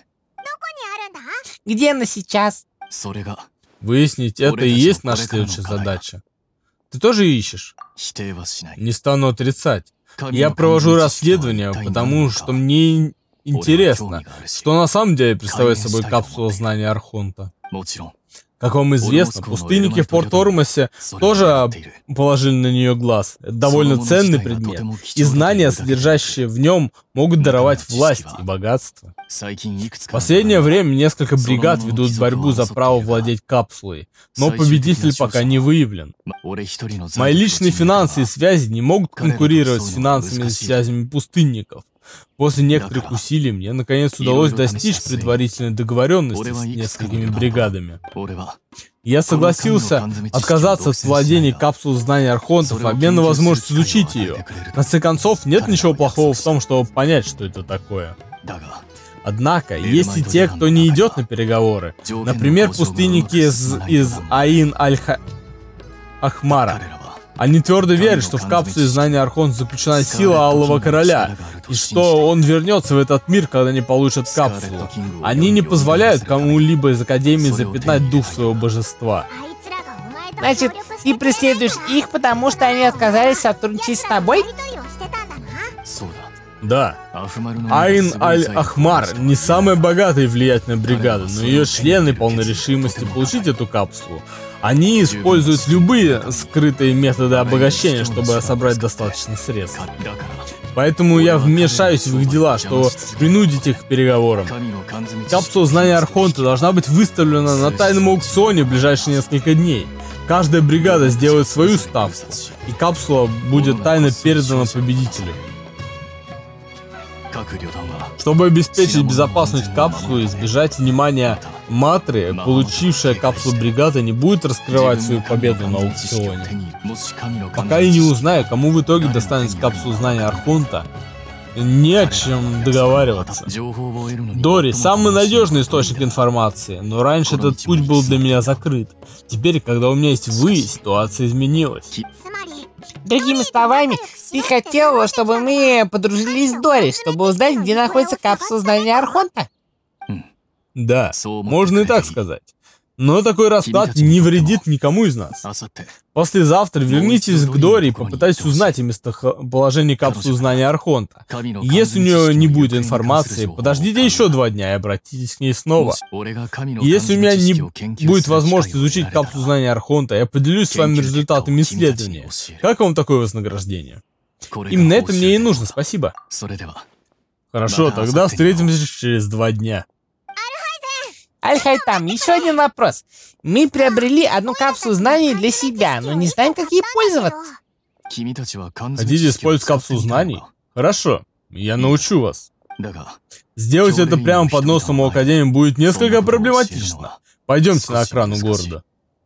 Где она сейчас?
Выяснить это и есть наша следующая задача. Ты тоже ищешь? Не стану отрицать. Я провожу расследование, потому что мне интересно, что на самом деле представляет собой капсула знания Архонта. Как вам известно, пустынники в Порт Ормосе тоже положили на нее глаз. Это довольно ценный предмет, и знания, содержащие в нем, могут даровать власть и богатство. В последнее время несколько бригад ведут борьбу за право владеть капсулой, но победитель пока не выявлен. Мои личные финансы и связи не могут конкурировать с финансовыми связями пустынников. После некоторых усилий мне наконец удалось достичь предварительной договоренности с несколькими бригадами. Я согласился отказаться от владения капсулой знаний Архонтов в обмен на возможность изучить ее. В конце концов, нет ничего плохого в том, чтобы понять, что это такое. Однако, есть и те, кто не идет на переговоры. Например, пустынники из Аин-Аль-Ахмара. Они твердо верят, что в капсуле знания Архонта заключена сила Алого Короля, и что он вернется в этот мир, когда они получат капсулу. Они не позволяют кому-либо из Академии запятнать дух своего божества.
Значит, ты преследуешь их, потому что они отказались сотрудничать с тобой?
Да. Аин-Аль-Ахмар не самая богатая и влиятельная бригада, но ее члены полны решимости получить эту капсулу. Они используют любые скрытые методы обогащения, чтобы собрать достаточно средств. Поэтому я вмешаюсь в их дела, чтобы принудить их к переговорам. Капсула знания Архонта должна быть выставлена на тайном аукционе в ближайшие несколько дней. Каждая бригада сделает свою ставку, и капсула будет тайно передана победителю. Чтобы обеспечить безопасность капсулы и избежать внимания Матры, получившая капсулу бригада не будет раскрывать свою победу на аукционе. Пока я не узнаю, кому в итоге достанется капсула знания Архонта, не о чем договариваться. Дори — самый надежный источник информации, но раньше этот путь был для меня закрыт. Теперь, когда у меня есть вы, ситуация изменилась.
Другими словами, ты хотел, чтобы мы подружились с Дори, чтобы узнать, где находится капсула знания Архонта?
Да, можно и так сказать. Но такой расклад не вредит никому из нас. Послезавтра вернитесь к Дори и попытайтесь узнать о местоположении капсулы знания Архонта. Если у нее не будет информации, подождите еще 2 дня и обратитесь к ней снова. Если у меня не будет возможности изучить капсулу знания Архонта, я поделюсь с вами результатами исследования. Как вам такое вознаграждение? Именно это мне и нужно, спасибо. Хорошо, тогда встретимся через 2 дня.
Аль-Хайтам, еще один вопрос. Мы приобрели одну капсулу знаний для себя, но не знаем, как ей пользоваться.
Хотите использовать капсулу знаний? Хорошо, я научу вас. Сделать это прямо под носом у Академии будет несколько проблематично. Пойдемте на окраину города.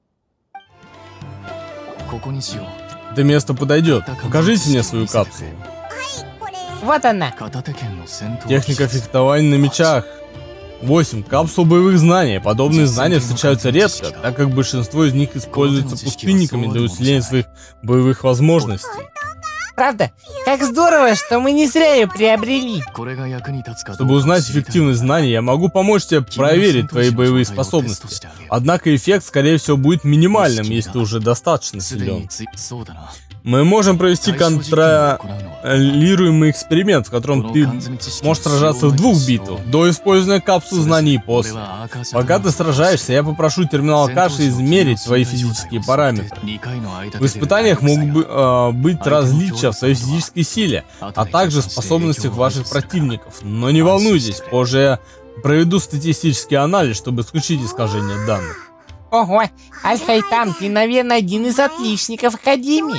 Это место подойдет. Покажите мне свою капсулу.
Вот она.
Техника фехтования на мечах. 8. Капсул боевых знаний. Подобные знания встречаются редко, так как большинство из них используются пустынниками для усиления своих боевых возможностей.
Правда? Как здорово, что мы не зря ее приобрели.
Чтобы узнать эффективность знаний, я могу помочь тебе проверить твои боевые способности. Однако эффект, скорее всего, будет минимальным, если ты уже достаточно силен. Мы можем провести контролируемый эксперимент, в котором ты можешь сражаться в 2 битвах, до использования капсул знаний и после. Пока ты сражаешься, я попрошу терминал Акаши измерить твои физические параметры. В испытаниях могут быть различия в твоей физической силе, а также способностях ваших противников. Но не волнуйтесь, позже я проведу статистический анализ, чтобы исключить искажение данных.
Ого, Аль-Хайтам, ты, наверное, один из отличников Академии.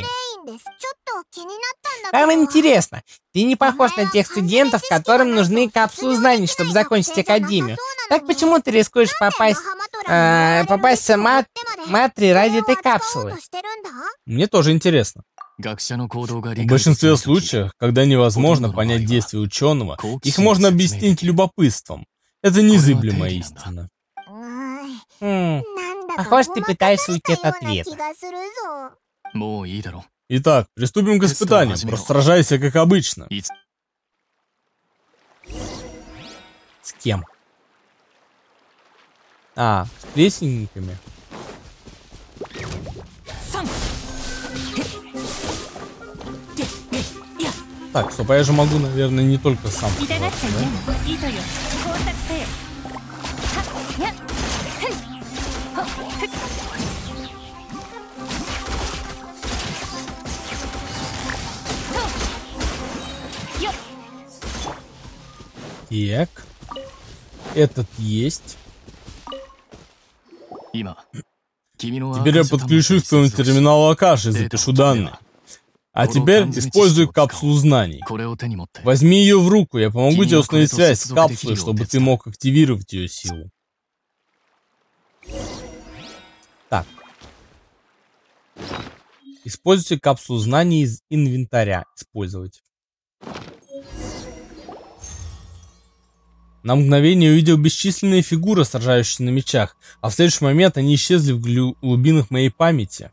Вам интересно, ты не похож на тех студентов, которым нужны капсулы знаний, чтобы закончить Академию. Так почему ты рискуешь попасть в Матри ради этой капсулы?
Мне тоже интересно. В большинстве случаев, когда невозможно понять действия ученого, их можно объяснить любопытством. Это незыблемая истина.
Похоже, ты пытаешься уйти от ответа.
Итак, приступим к испытаниям. Просто сражайся, как обычно. С кем? С крестниками. Так, стоп, а я же могу, наверное, не только сам. Так. Этот есть. Теперь я подключусь к твоему терминалу Акаши и запишу данные. А теперь используй капсулу знаний. Возьми ее в руку, я помогу тебе установить связь с капсулой, чтобы ты мог активировать ее силу. Так. Используйте капсулу знаний из инвентаря. Использовать. На мгновение увидел бесчисленные фигуры, сражающиеся на мечах, а в следующий момент они исчезли в глубинах моей памяти.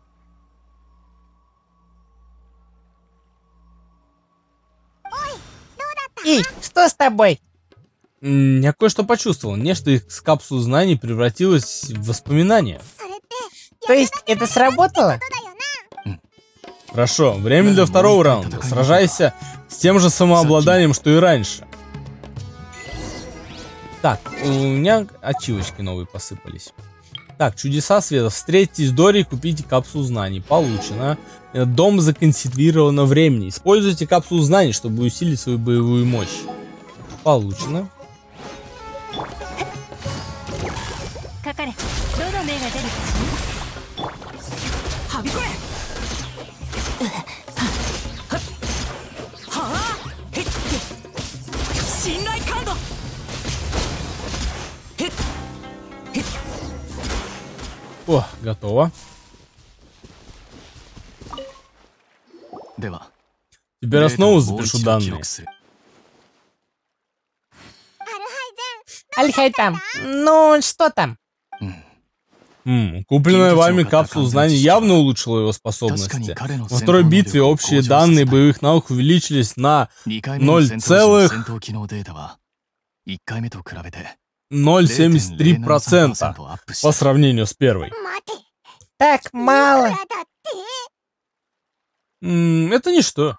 Эй, что с тобой?
Я кое-что почувствовал. Нечто из капсулы знаний превратилось в воспоминания.
То есть это сработало?
Хорошо, время для второго раунда. Сражайся с тем же самообладанием, что и раньше. Так, у меня ачивочки новые посыпались. Так, чудеса света. Встретитесь с Дори и купите капсулу знаний. Получено. Дом законсервировано времени. Используйте капсулу знаний, чтобы усилить свою боевую мощь. Получено. О, готово. Теперь я снова запишу данные.
Аль-Хайтам, ну что там?
Купленная вами капсула знаний явно улучшила его способности. Во второй битве общие данные боевых наук увеличились на 0,073%. по сравнению с первой.
Так мало.
Это ничто.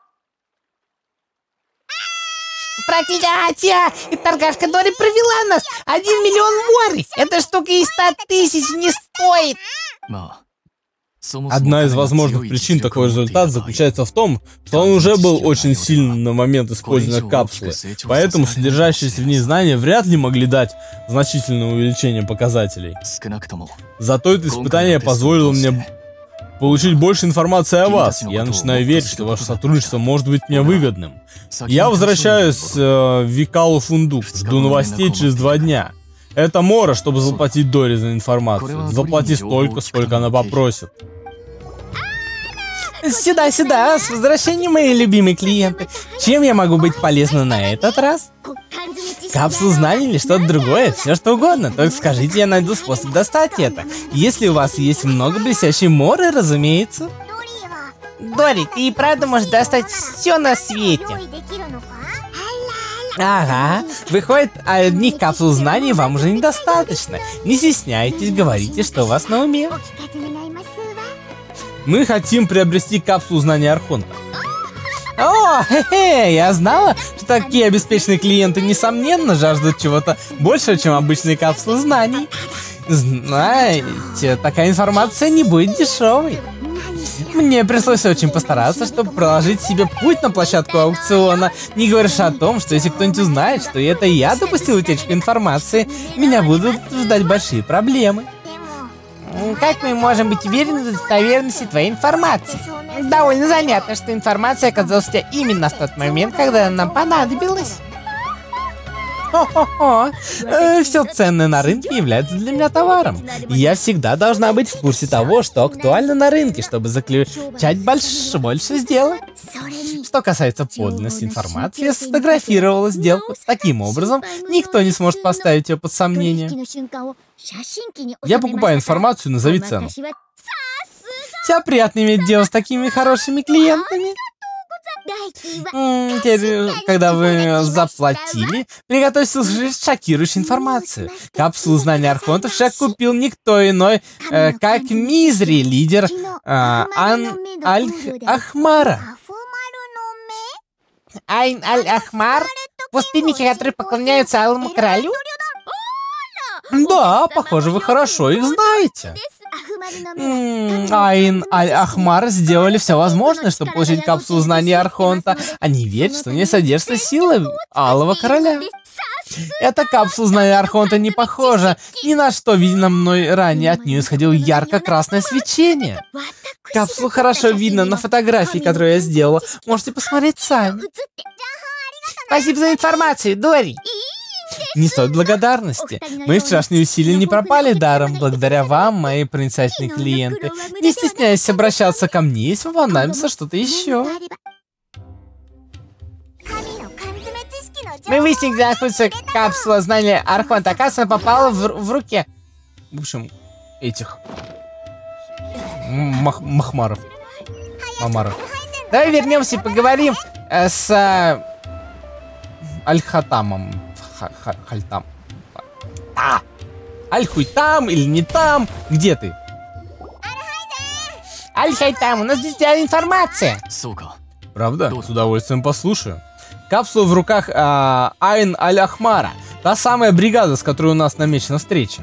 Проклятие! И торгашка Дори провела нас! 1 миллион мори! Эта штука и 100 тысяч не стоит!
Одна из возможных причин такого результата заключается в том, что он уже был очень сильным на момент использования капсулы, поэтому содержащиеся в ней знания вряд ли могли дать значительное увеличение показателей. Зато это испытание позволило мне получить больше информации о вас. Я начинаю верить, что ваше сотрудничество может быть мне выгодным. Я возвращаюсь в Викалу Фундук, жду новостей через 2 дня. Это Мора, чтобы заплатить Дори за информацию. Заплати столько, сколько она попросит.
Сюда, сюда, с возвращением, мои любимые клиенты. Чем я могу быть полезна на этот раз? Капсулу знаний или что-то другое? Все что угодно. Только скажите, я найду способ достать это. Если у вас есть много блестящей Моры, разумеется. Дори, ты и правда можешь достать все на свете. Ага, выходит, одних капсул знаний вам уже недостаточно. Не стесняйтесь, говорите, что у вас на уме.
Мы хотим приобрести капсулу знаний Архонта.
О, хе-хе, я знала, что такие обеспеченные клиенты, несомненно, жаждут чего-то большего, чем обычные капсулы знаний. Знаете, такая информация не будет дешевой. Мне пришлось очень постараться, чтобы проложить себе путь на площадку аукциона. Не говоря о том, что если кто-нибудь узнает, что это я допустил утечку информации, меня будут ждать большие проблемы. Как мы можем быть уверены в достоверности твоей информации? Довольно занятно, что информация оказалась у тебя именно в тот момент, когда она нам понадобилась. Хо-хо-хо. Все ценное на рынке является для меня товаром. Я всегда должна быть в курсе того, что актуально на рынке, чтобы заключать больше сделок. Что касается подлинности информации, я сфотографировала сделку. Таким образом, никто не сможет поставить ее под сомнение.
Я покупаю информацию, назови цену.
Все приятно иметь дело с такими хорошими клиентами. Теперь, когда вы заплатили, приготовьтесь услышать шокирующую информацию. Капсулу знаний Архонта Шек купил никто иной, как Мизри, лидер Айн-Аль-Ахмара. Айн-Аль-Ахмар? Пустынники, которые поклоняются Алому Королю?
Да, похоже, вы хорошо их знаете.
Айн-Аль-Ахмар сделали все возможное, чтобы получить капсулу знаний Архонта. Они верят, что в ней содержится сила Алого Короля. Эта капсула знаний Архонта не похожа ни на что видно мной ранее. От нее исходило ярко-красное свечение. Капсулу хорошо видно на фотографии, которую я сделала. Можете посмотреть сами. Спасибо за информацию, Дори. Не стоит благодарности. Мои вчерашние усилия не пропали даром. Благодаря вам, мои проницательные клиенты. Не стесняйтесь обращаться ко мне, если вам понадобится что-то еще. Мы выяснили, где находится капсула знания Архонта. Оказывается, она попала в руке.
В общем, этих Махмаров. Мамаров.
Давай вернемся и поговорим с
Аль-Хатамом. Хальтам.
Аль-Хуйтам или не там? Где ты? Аль-Хайтам, у нас здесь информация.
Правда? С удовольствием послушаю. Капсула в руках Айн-Аль-Ахмара. Та самая бригада, с которой у нас намечена встреча.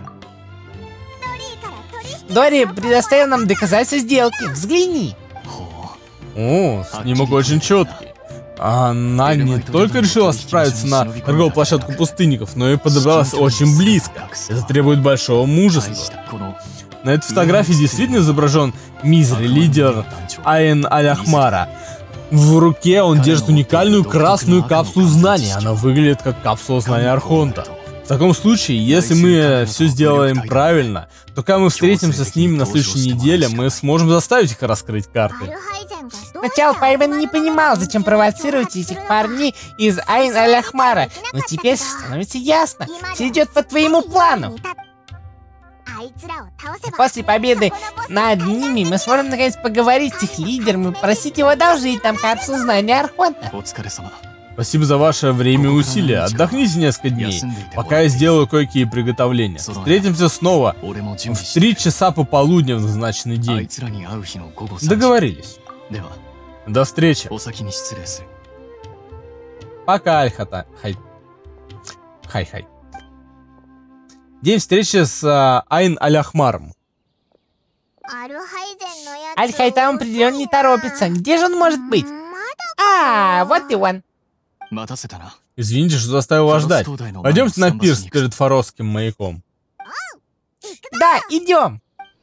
Дори предоставил нам доказательства сделки. Взгляни.
О, снимок очень четкий. Она не только решила справиться на торговую площадку пустынников, но и подобралась очень близко. Это требует большого мужества. На этой фотографии действительно изображен Мизри, лидер Айн-Аль-Ахмара. В руке он держит уникальную красную капсулу знаний. Она выглядит как капсула знаний Архонта. В таком случае, если мы все сделаем правильно, то когда мы встретимся с ними на следующей неделе, мы сможем заставить их раскрыть карты.
Сначала Пайвен не понимал, зачем провоцировать этих парней из Айн-Аль-Ахмара, но теперь становится ясно, все идет по твоему плану. После победы над ними мы сможем наконец поговорить с их лидером и просить его одолжить нам капсулу знания Архонта.
Спасибо за ваше время и усилия. Отдохните несколько дней, пока я сделаю кое-какие приготовления. Встретимся снова в 3 часа пополудня в назначенный день. Договорились. До встречи. Пока, Альхата. Хай-хай. День встречи с Айн Аль-Ахмаром.
Аль-Хайтам определенно не торопится. Где же он может быть? А, вот и он.
Извините, что заставил вас ждать. Пойдемте на пирс перед Форосским маяком.
Да, идем.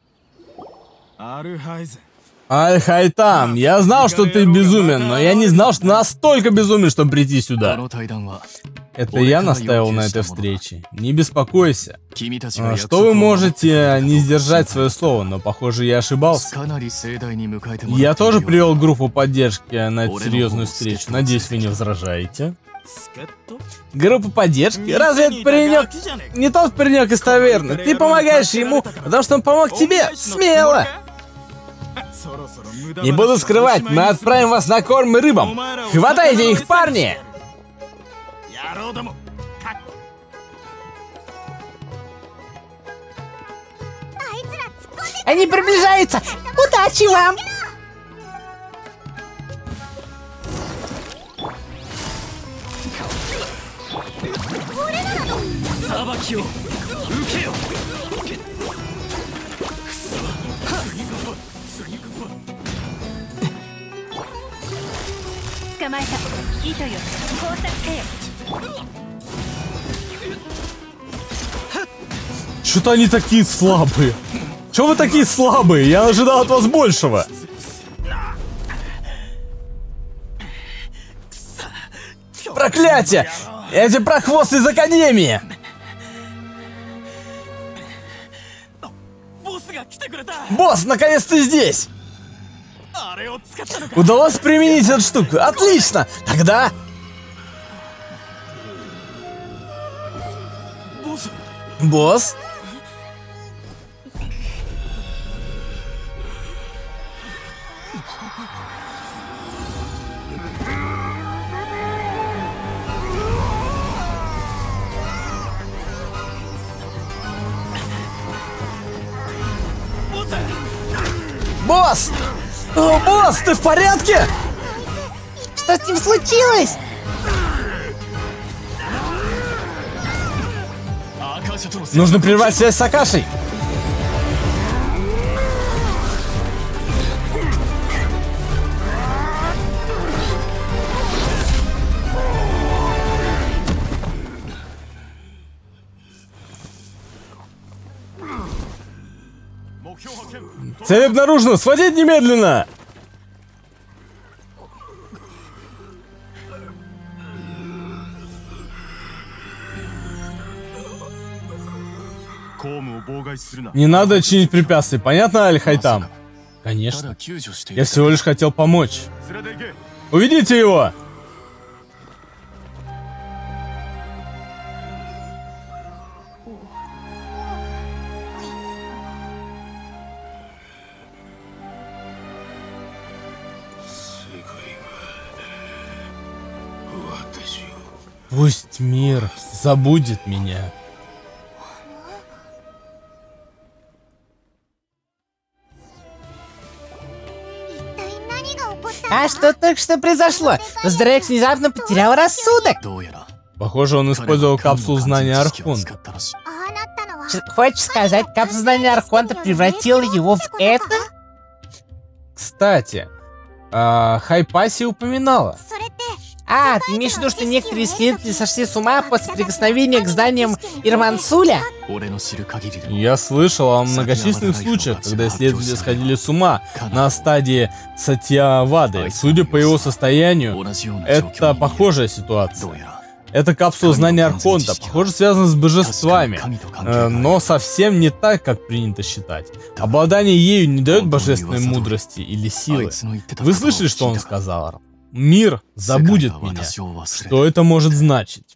Аль-Хайтам, я знал, что ты безумен, но я не знал, что настолько безумен, чтобы прийти сюда. Это я настаивал на этой встрече. Не беспокойся. Что вы можете не сдержать свое слово, но похоже я ошибался. Я тоже привел группу поддержки на эту серьезную встречу. Надеюсь, вы не возражаете. Группа поддержки? Разве этот паренек не тот паренек из таверны? Ты помогаешь ему, потому что он помог тебе? Смело! Не буду скрывать, мы отправим вас на корм и рыбам. Хватайте их, парни!
Они приближаются! Удачи вам!
Что-то они такие слабые. Чего вы такие слабые? Я ожидал от вас большего. Проклятие! Эти прохвосты из Академии! Босс, наконец ты здесь! Удалось применить эту штуку. Отлично! Тогда... Босс? Босс! О, босс, ты в порядке?
Что с ним случилось?
Нужно прервать связь с Акашей. Цель обнаружена! Схватить немедленно! Не надо чинить препятствий, понятно, Аль-Хайтам? Конечно. Я всего лишь хотел помочь. Уведите его! Пусть мир забудет меня.
А что только что произошло? Дрейк внезапно потерял рассудок.
Похоже, он использовал капсулу знания Архонта.
Хочешь сказать, капсула знания Архонта превратила его в это?
Кстати, Хайпаси упоминала.
А, ты имеешь в виду, что некоторые исследователи сошли с ума после прикосновения к зданиям Ирмансуля?
Я слышал о многочисленных случаях, когда исследователи сходили с ума на стадии Сатьявады. Судя по его состоянию, это похожая ситуация. Эта капсула знания Архонта, похоже, связана с божествами, но совсем не так, как принято считать. Обладание ею не дает божественной мудрости или силы. Вы слышали, что он сказал? Мир забудет меня. Что это может значить?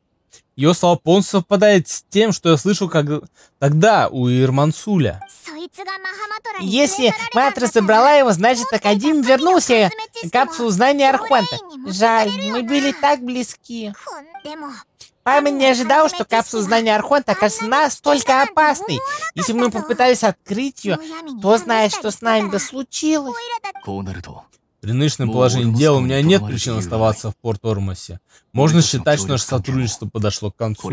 Ее слова полностью совпадает с тем, что я слышал тогда у Ирмансуля.
Если Матра забрала его, значит, Академия вернулся капсулу знания Архонта. Жаль, мы были так близки. Паймон не ожидал, что капсула знания Архонта окажется настолько опасной. Если бы мы попытались открыть ее, кто знает, что с нами бы случилось.
При нынешнем положении дела у меня нет причин оставаться в Порт-Ормосе. Можно считать, что наше сотрудничество подошло к концу.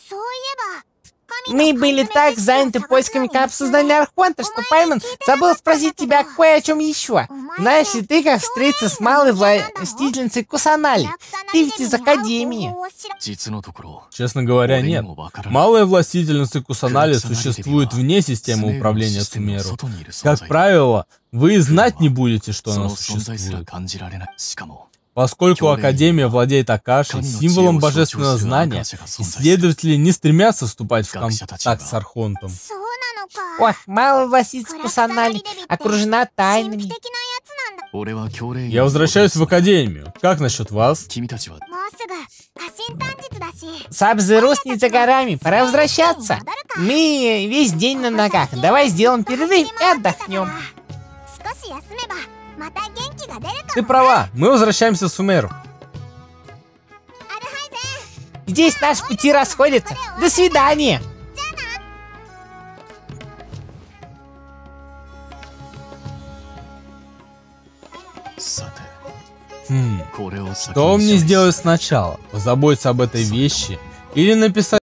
Мы были так заняты поисками капсулы знания Архонта, что Паймон забыл спросить тебя кое о чем еще. Знаешь ли ты, как встретиться с малой властительницей Кусанали? Ты ведь из Академии.
Честно говоря, нет. Малая властительница Кусанали существует вне системы управления Сумеру. Как правило, вы и знать не будете, что она существует. Поскольку Академия владеет Акашей, символом божественного знания, исследователи не стремятся вступать в контакт с Архонтом.
Ох, малая властительница Кусанали окружена тайнами.
Я возвращаюсь в Академию. Как насчет вас?
Саб-Зерус не за горами, пора возвращаться. Мы весь день на ногах. Давай сделаем перерыв и отдохнем.
Ты права, мы возвращаемся в Сумеру.
Здесь наши пути расходятся. До свидания.
Что мне сделать сначала? Позаботиться об этой вещи или написать